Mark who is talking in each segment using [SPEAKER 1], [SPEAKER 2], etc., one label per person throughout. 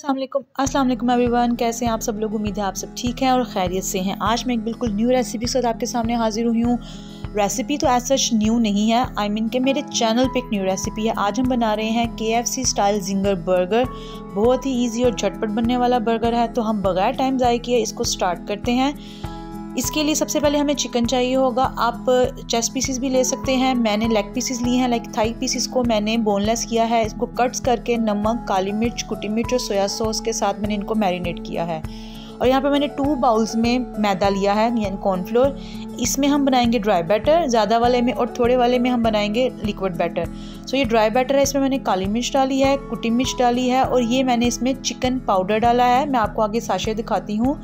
[SPEAKER 1] अस्सलाम वालेकुम एवरीवन, कैसे हैं आप सब लोग। उम्मीद है आप सब ठीक हैं और खैरियत से हैं। आज मैं एक बिल्कुल न्यू रेसिपी के साथ आपके सामने हाजिर हुई हूँ। रेसिपी तो एज सच न्यू नहीं है, आई मीन कि मेरे चैनल पे एक न्यू रेसिपी है। आज हम बना रहे हैं KFC स्टाइल जिंगर बर्गर। बहुत ही ईजी और झटपट बनने वाला बर्गर है, तो हम बगैर टाइम ज़ाय किए इसको स्टार्ट करते हैं। इसके लिए सबसे पहले हमें चिकन चाहिए होगा। आप चेस्ट पीसेस भी ले सकते हैं, मैंने लेग पीसेस लिए हैं। लाइक थाई पीसेस को मैंने बोनलेस किया है। इसको कट्स करके नमक, काली मिर्च, कुटी मिर्च और सोया सॉस के साथ मैंने इनको मैरिनेट किया है। और यहाँ पे मैंने 2 बाउल्स में मैदा लिया है, यानी कॉर्नफ्लोर। इसमें हम बनाएंगे ड्राई बैटर, ज़्यादा वाले में और थोड़े वाले में हम बनाएंगे लिक्विड बैटर। सो ये ड्राई बैटर है, इसमें मैंने काली मिर्च डाली है, कुटी मिर्च डाली है और ये मैंने इसमें चिकन पाउडर डाला है। मैं आपको आगे साशे दिखाती हूँ।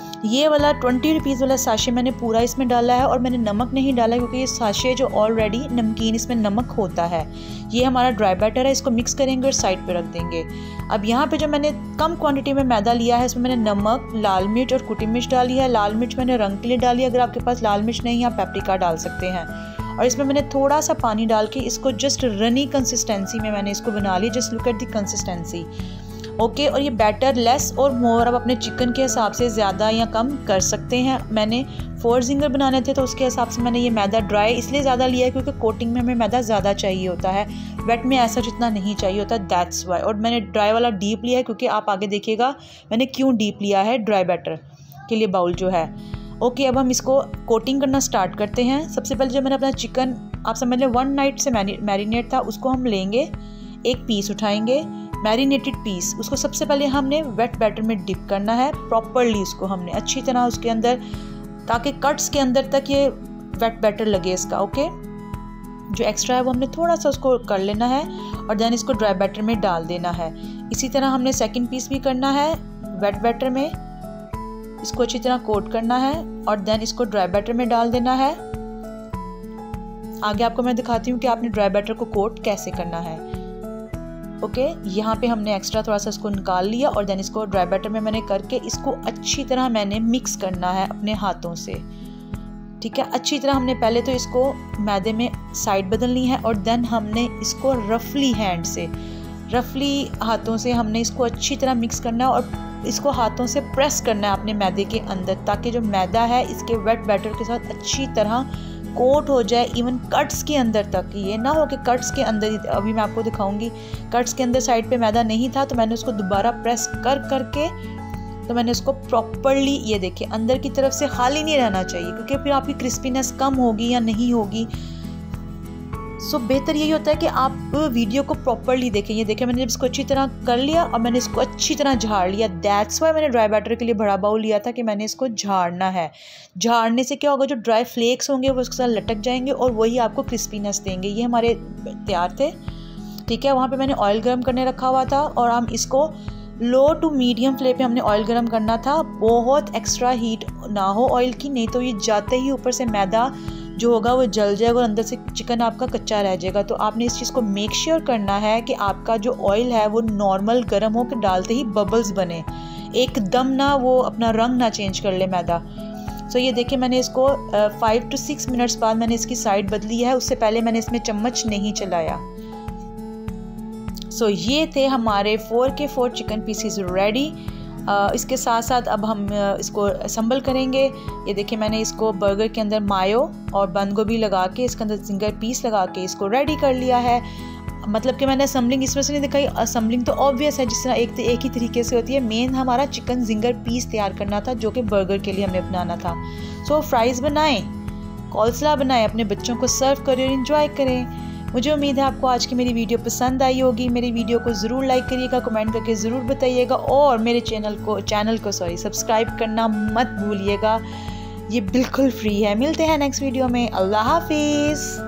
[SPEAKER 1] ये वाला 20 रुपीज़ वाला साशे मैंने पूरा इसमें डाला है और मैंने नमक नहीं डाला क्योंकि ये साशे जो ऑलरेडी नमकीन इसमें नमक होता है। ये हमारा ड्राई बैटर है, इसको मिक्स करेंगे और साइड पे रख देंगे। अब यहाँ पे जो मैंने कम क्वांटिटी में मैदा लिया है, इसमें मैंने नमक, लाल मिर्च और कुटी मिर्च डाली है। लाल मिर्च मैंने रंग के लिए डाली है, अगर आपके पास लाल मिर्च नहीं है आप पेपरिका डाल सकते हैं। और इसमें मैंने थोड़ा सा पानी डाल के इसको जस्ट रनी कंसिस्टेंसी में मैंने इसको बना लिया। Just look at the consistency, okay. और ये बैटर लेस और मोर आप अपने चिकन के हिसाब से ज़्यादा या कम कर सकते हैं। मैंने 4 जिंगर बनाने थे तो उसके हिसाब से मैंने ये मैदा ड्राई इसलिए ज़्यादा लिया है क्योंकि कोटिंग में हमें मैदा ज़्यादा चाहिए होता है, वेट में ऐसा जितना नहीं चाहिए होता, दैट्स वाई। और मैंने ड्राई वाला डीप लिया है क्योंकि आप आगे देखिएगा मैंने क्यों डीप लिया है ड्राई बैटर के लिए बाउल जो है, ओके। अब हम इसको कोटिंग करना स्टार्ट करते हैं। सबसे पहले जो मैंने अपना चिकन आप समझ लें 1 नाइट से मैरिनेट था, उसको हम लेंगे, एक पीस उठाएंगे मैरिनेटेड पीस। उसको सबसे पहले हमने वेट बैटर में डिप करना है प्रॉपरली, उसको हमने अच्छी तरह उसके अंदर, ताकि कट्स के अंदर तक ये वेट बैटर लगे इसका, ओके। जो एक्स्ट्रा है वो हमने थोड़ा सा उसको कर लेना है और देन इसको ड्राई बैटर में डाल देना है। इसी तरह हमने सेकंड पीस भी करना है वेट बैटर में, इसको अच्छी तरह कोट करना है और देन इसको ड्राई बैटर में डाल देना है। आगे आपको मैं दिखाती हूँ कि आपने ड्राई बैटर को कोट कैसे करना है, ओके। यहाँ पे हमने एक्स्ट्रा थोड़ा सा इसको निकाल लिया और देन इसको ड्राई बैटर में मैंने करके इसको अच्छी तरह मैंने मिक्स करना है अपने हाथों से, ठीक है। अच्छी तरह हमने पहले तो इसको मैदे में साइड बदलनी है और देन हमने इसको रफली हैंड से, रफली हाथों से हमने इसको अच्छी तरह मिक्स करना है और इसको हाथों से प्रेस करना है अपने मैदे के अंदर, ताकि जो मैदा है इसके वेट बैटर के साथ अच्छी तरह कोट हो जाए, इवन कट्स के अंदर तक। ये ना हो कि कट्स के अंदर ही, अभी मैं आपको दिखाऊंगी, कट्स के अंदर साइड पे मैदा नहीं था तो मैंने उसको दोबारा प्रेस करके तो मैंने उसको प्रॉपरली, ये देखिए अंदर की तरफ से खाली नहीं रहना चाहिए क्योंकि फिर आपकी क्रिस्पीनेस कम होगी या नहीं होगी। सो बेहतर यही होता है कि आप वीडियो को प्रॉपरली देखें। ये देखें मैंने जब इसको अच्छी तरह कर लिया और मैंने इसको अच्छी तरह झाड़ लिया, दैट्स वाई मैंने ड्राई बैटर के लिए बड़ा बाउल लिया था कि मैंने इसको झाड़ना है। झाड़ने से क्या होगा, जो ड्राई फ्लेक्स होंगे वो उसके साथ लटक जाएंगे और वही आपको क्रिस्पीनेस देंगे। ये हमारे तैयार थे, ठीक है। वहाँ पे मैंने ऑयल गर्म करने रखा हुआ था और हम इसको लो टू मीडियम फ्लेम पे हमने ऑयल गर्म करना था। बहुत एक्स्ट्रा हीट ना हो ऑयल की, नहीं तो ये जाते ही ऊपर से मैदा जो होगा वो जल जाएगा और अंदर से चिकन आपका कच्चा रह जाएगा। तो आपने इस चीज़ को मेक श्योर करना है कि आपका जो ऑयल है वो नॉर्मल गर्म हो कि डालते ही बबल्स बने, एकदम ना वो अपना रंग ना चेंज कर ले मैदा। सो ये देखिए मैंने इसको 5 to 6 मिनट्स बाद मैंने इसकी साइड बदली है, उससे पहले मैंने इसमें चम्मच नहीं चलाया। सो ये थे हमारे 4 के 4 चिकन पीसीज रेडी। इसके साथ साथ अब हम इसको असम्बल करेंगे। ये देखिए मैंने इसको बर्गर के अंदर मायो और बंद गोभी लगा के इसके अंदर जिंगर पीस लगा के इसको रेडी कर लिया है। मतलब कि मैंने असम्बलिंग इस वजह से नहीं दिखाई, असम्बलिंग तो ऑब्वियस है जिस तरह एक ही तरीके से होती है। मेन हमारा चिकन जिंगर पीस तैयार करना था जो कि बर्गर के लिए हमें बनाना था। सो फ्राइज़ बनाएं, कॉल्सला बनाएं, अपने बच्चों को सर्व करें और इन्जॉय करें। मुझे उम्मीद है आपको आज की मेरी वीडियो पसंद आई होगी। मेरी वीडियो को ज़रूर लाइक करिएगा, कमेंट करके ज़रूर बताइएगा और मेरे चैनल को सब्सक्राइब करना मत भूलिएगा। ये बिल्कुल फ्री है। मिलते हैं नेक्स्ट वीडियो में। अल्लाह हाफिज़।